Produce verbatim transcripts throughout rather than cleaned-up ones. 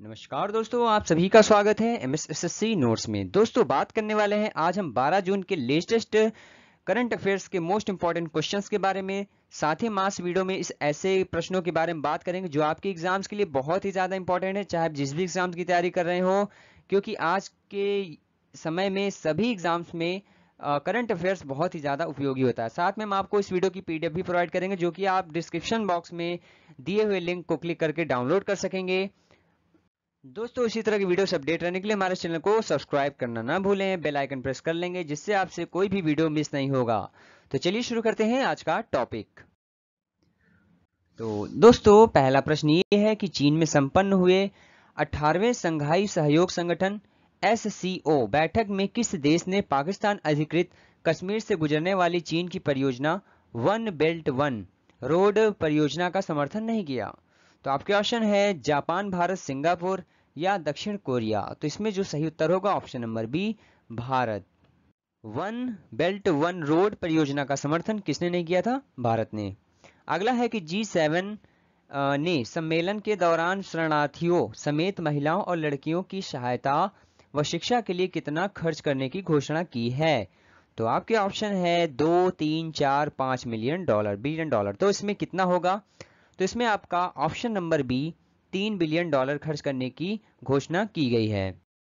नमस्कार दोस्तों, आप सभी का स्वागत है एमएसएससी नोट्स में। दोस्तों, बात करने वाले हैं आज हम बारह जून के लेटेस्ट करंट अफेयर्स के मोस्ट इंपॉर्टेंट क्वेश्चंस के बारे में। साथ ही मास वीडियो में इस ऐसे प्रश्नों के बारे में बात करेंगे जो आपके एग्जाम्स के लिए बहुत ही ज़्यादा इंपॉर्टेंट है, चाहे आप जिस भी एग्जाम्स की तैयारी कर रहे हो, क्योंकि आज के समय में सभी एग्जाम्स में करंट अफेयर्स बहुत ही ज़्यादा उपयोगी होता है। साथ में हम आपको इस वीडियो की पीडीएफ भी प्रोवाइड करेंगे, जो कि आप डिस्क्रिप्शन बॉक्स में दिए हुए लिंक को क्लिक करके डाउनलोड कर सकेंगे। दोस्तों, इसी तरह की वीडियो से अपडेट रहने के लिए हमारे चैनल को सब्सक्राइब करना ना भूलें, बेल आइकन प्रेस कर लेंगे, जिससे आपसे कोई भी वीडियो मिस नहीं होगा। तो चलिए शुरू करते हैं आज का टॉपिक। तो दोस्तों, पहला प्रश्न ये है कि चीन में संपन्न हुए अठारहवें संघाई सहयोग संगठन एस सी ओ बैठक में किस देश ने पाकिस्तान अधिकृत कश्मीर से गुजरने वाली चीन की परियोजना वन बेल्ट वन रोड परियोजना का समर्थन नहीं किया? तो आपके ऑप्शन है जापान, भारत, सिंगापुर या दक्षिण कोरिया। तो इसमें जो सही उत्तर होगा option number B, Bharat. One belt one road परियोजना का समर्थन किसने नहीं किया था? भारत ने। अगला है कि जी सेवन ने सम्मेलन के दौरान शरणार्थियों समेत महिलाओं और लड़कियों की सहायता व शिक्षा के लिए कितना खर्च करने की घोषणा की है? तो आपके ऑप्शन है दो, तीन, चार, पांच मिलियन डॉलर बिलियन डॉलर। तो इसमें कितना होगा? तो इसमें आपका ऑप्शन नंबर बी, तीन बिलियन डॉलर खर्च करने की घोषणा की गई है।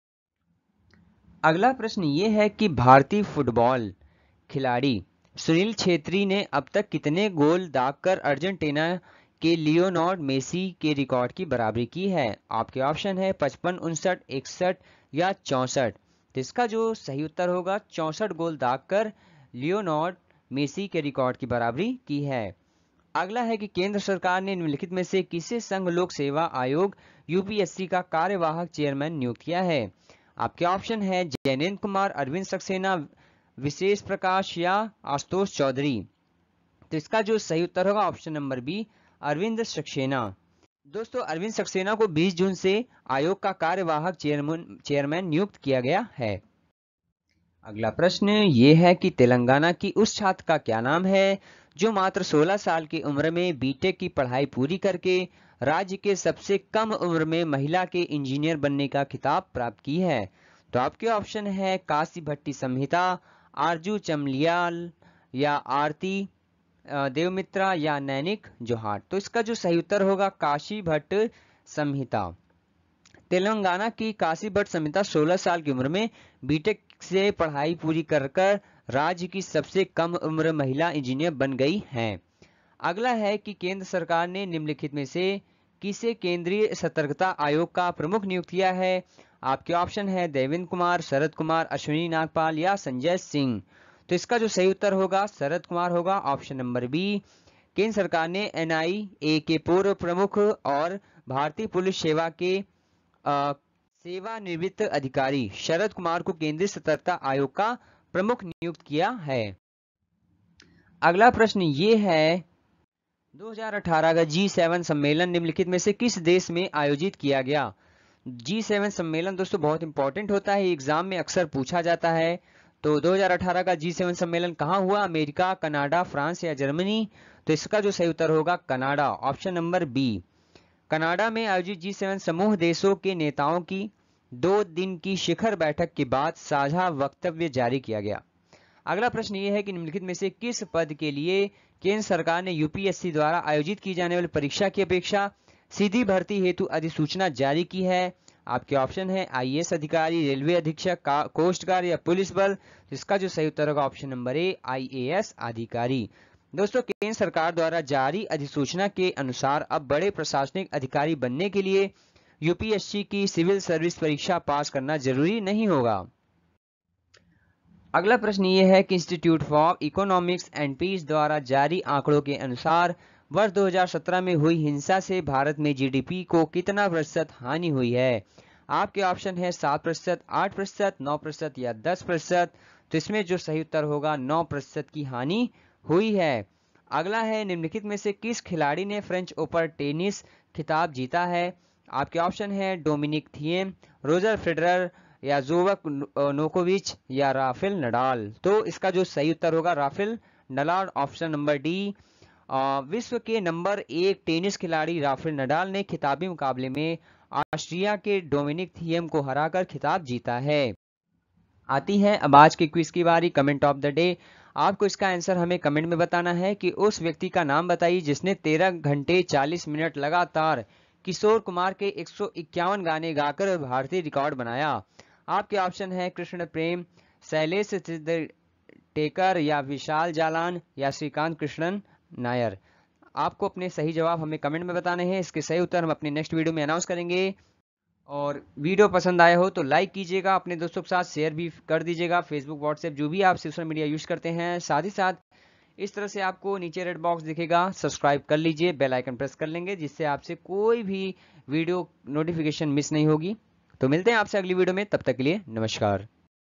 अगला प्रश्न ये है कि भारतीय फुटबॉल खिलाड़ी सुनील छेत्री ने अब तक कितने गोल दागकर अर्जेंटीना के लियोनार्ड मेसी के रिकॉर्ड की बराबरी की है? आपके ऑप्शन है पचपन, उनसठ, इकसठ या चौसठ। तो इसका जो सही उत्तर होगा चौसठ गोल दागकर लियोनार्ड मेसी के रिकॉर्ड की बराबरी की है। अगला है कि केंद्र सरकार ने निम्नलिखित में से किसे संघ लोक सेवा आयोग यूपीएससी का कार्यवाहक चेयरमैन नियुक्त किया है? आपके ऑप्शन है जैनेन्द्र कुमार, अरविंद सक्सेना, विशेष प्रकाश या आशुतोष चौधरी। तो इसका जो सही उत्तर होगा option number B, Arvind Saxena. दोस्तों, अरविंद सक्सेना को बीस जून से आयोग का कार्यवाहक चेयरमैन चेयरमैन नियुक्त किया गया है। अगला प्रश्न ये है कि तेलंगाना की उस छात्र का क्या नाम है जो मात्र सोलह साल की उम्र में बीटेक की पढ़ाई पूरी करके राज्य के सबसे कम उम्र में महिला के इंजीनियर बनने का खिताब प्राप्त की है? तो आपके ऑप्शन है काशी भट्टी संहिता, आरजू चमलियाल या आरती देवमित्रा या नैनिक जोहाट। तो इसका जो सही उत्तर होगा काशी भट्ट संहिता। तेलंगाना की काशी भट्ट संहिता सोलह साल की उम्र में बीटेक से पढ़ाई पूरी कर कर राज्य की सबसे कम उम्र महिला इंजीनियर बन गई हैं। अगला है कि केंद्र सरकार ने निम्नलिखित में से किसे केंद्रीय सतर्कता आयोग का प्रमुख नियुक्त किया है? आपके ऑप्शन है देवेंद्र कुमार, शरद कुमार, अश्विनी नागपाल या संजय सिंह। तो इसका जो सही उत्तर होगा शरद कुमार होगा, ऑप्शन नंबर बी। केंद्र सरकार ने एनआईए के पूर्व प्रमुख और भारतीय पुलिस सेवा के सेवानिवृत्त अधिकारी शरद कुमार को केंद्रीय सतर्कता आयोग का प्रमुख नियुक्त किया है। अगला प्रश्न ये है दो हज़ार अठारह का जी सेवन सम्मेलन निम्नलिखित में से किस देश में आयोजित किया गया? जी सेवन सम्मेलन दोस्तों बहुत इंपॉर्टेंट होता है, एग्जाम में अक्सर पूछा जाता है। तो दो हज़ार अठारह का जी सेवन सम्मेलन कहाँ हुआ? अमेरिका, कनाडा, फ्रांस या जर्मनी? तो इसका जो सही उत्तर होगा Canada, option number B. Canada में आयोजित जी सेवन समूह देशों के नेताओं की दो दिन की शिखर बैठक के बाद साझा वक्तव्य जारी किया गया। अगला प्रश्न ये है कि निम्नलिखित में से किस पद के लिए केंद्र सरकार ने यूपीएससी द्वारा आयोजित की जाने वाली परीक्षा की अपेक्षा सीधी भर्ती हेतु अधिसूचना जारी की है? आपके ऑप्शन है आईएएस अधिकारी, रेलवे अधीक्षक, कोस्ट गार्ड या पुलिस बल। इसका जो सही उत्तर होगा ऑप्शन नंबर ए, आईएएस अधिकारी। दोस्तों, केंद्र सरकार द्वारा जारी अधिसूचना के अनुसार अब बड़े प्रशासनिक अधिकारी बनने के लिए यूपीएससी की सिविल सर्विस परीक्षा पास करना जरूरी नहीं होगा। अगला प्रश्न ये है कि institute for economics and peace द्वारा जारी आंकड़ों के अनुसार वर्ष दो हज़ार सत्रह में हुई हिंसा से भारत में जीडीपी को कितना प्रतिशत हानि हुई है? आपके ऑप्शन है सात प्रतिशत, आठ प्रतिशत, नौ प्रतिशत या दस प्रतिशत। तो इसमें जो सही उत्तर होगा नौ प्रतिशत की हानि हुई है। अगला है निम्नलिखित में से किस खिलाड़ी ने फ्रेंच ओपन टेनिस खिताब जीता है? आपके ऑप्शन है डोमिनिक थिएम, रोजर फेडरर या जोवक नोकोविच या राफेल नडाल। तो इसका जो सही उत्तर होगा Rafael Nadal, option number D. विश्व के नंबर एक टेनिस खिलाड़ी राफेल नडाल ने खिताबी मुकाबले में ऑस्ट्रिया के डोमिनिक थिएम को हराकर खिताब जीता है। आती है अब आज के क्विज की बारी, कमेंट ऑफ द डे। आपको इसका आंसर हमें कमेंट में बताना है कि उस व्यक्ति का नाम बताइए जिसने तेरह घंटे चालीस मिनट लगातार किशोर कुमार के एक सौ इक्यावन गाने गाकर भारतीय रिकॉर्ड बनाया। आपके ऑप्शन है कृष्ण प्रेम, शैलेश टेकर या विशाल जालान या श्रीकांत कृष्णन नायर। आपको अपने सही जवाब हमें कमेंट में बताने हैं। इसके सही उत्तर हम अपने नेक्स्ट वीडियो में अनाउंस करेंगे। और वीडियो पसंद आया हो तो लाइक कीजिएगा, अपने दोस्तों के साथ शेयर भी कर दीजिएगा, फेसबुक व्हाट्सएप जो भी आप सोशल मीडिया यूज करते हैं। साथ ही साथ इस तरह से आपको नीचे रेड बॉक्स दिखेगा, सब्सक्राइब कर लीजिए, बेल आइकन प्रेस कर लेंगे जिससे आपसे कोई भी वीडियो नोटिफिकेशन मिस नहीं होगी। तो मिलते हैं आपसे अगली वीडियो में, तब तक के लिए नमस्कार।